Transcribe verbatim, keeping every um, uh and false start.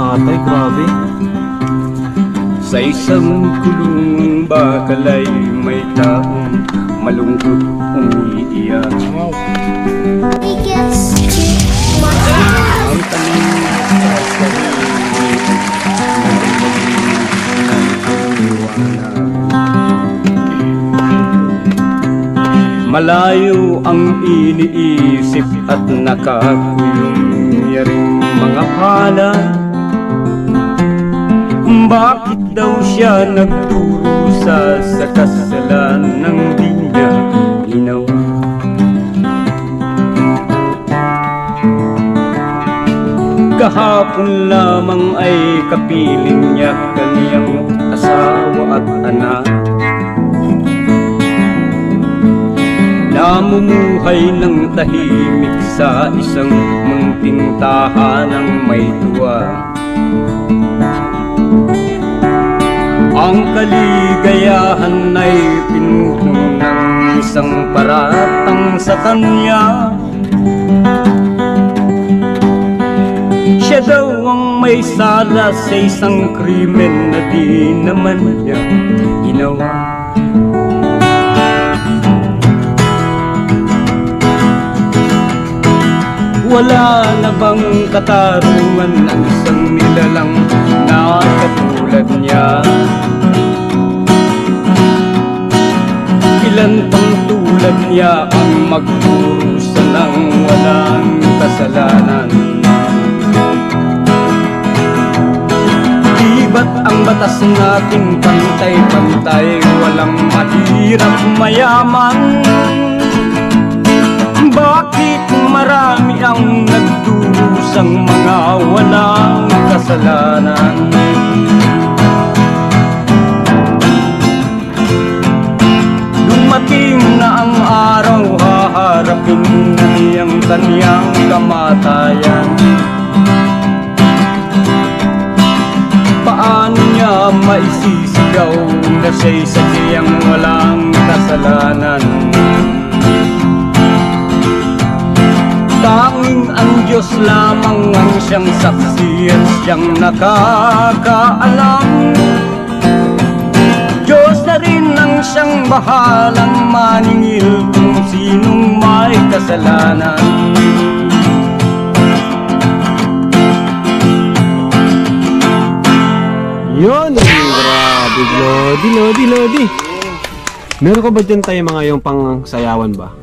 tatay, grabe. Sa isang kulungang bakal ay may taong malungkot umiiyak. He gets too much. Ang talim sa sarili malayo ang iniisip at nakakuyong yaring mga pala. Bakit daw siya nagdurusa sa kasalanan di niya ginawa? Kahapon lamang ay kapiling niya kaniyang asawa at anak. Namumuhay ng tahimik sa isang munting tahanang may tuwa. Ang kaligayahan ay pinuno ng isang paratang sa kanya. Siya daw ang may sala sa isang krimen na di naman niya ginawa. Wala na bang katarungan ng isang nilalang na katulad niya? Ilan pang tulad niya ang magdurusa ng walang kasalanan? Di ba't ang batas nating pantay-pantay, walang mahirap mayaman? Bakit marami ang nagdurusang mga walang kasalanan? Dumating na ang araw, haharapin niyang kaniyang kamatayan. Paano niya maisisigaw na siya'y sadyang walang kasalanan? Tanging ang Diyos lamang ang siyang saksi at siyang nakakaalam. Diyos na rin ang siyang bahalang maningil kung sinong may kasalanan. Yun! Grabe, Lodi, Lodi, Lodi. Meron ka ba dyan tayo mga yung pang sayawan ba?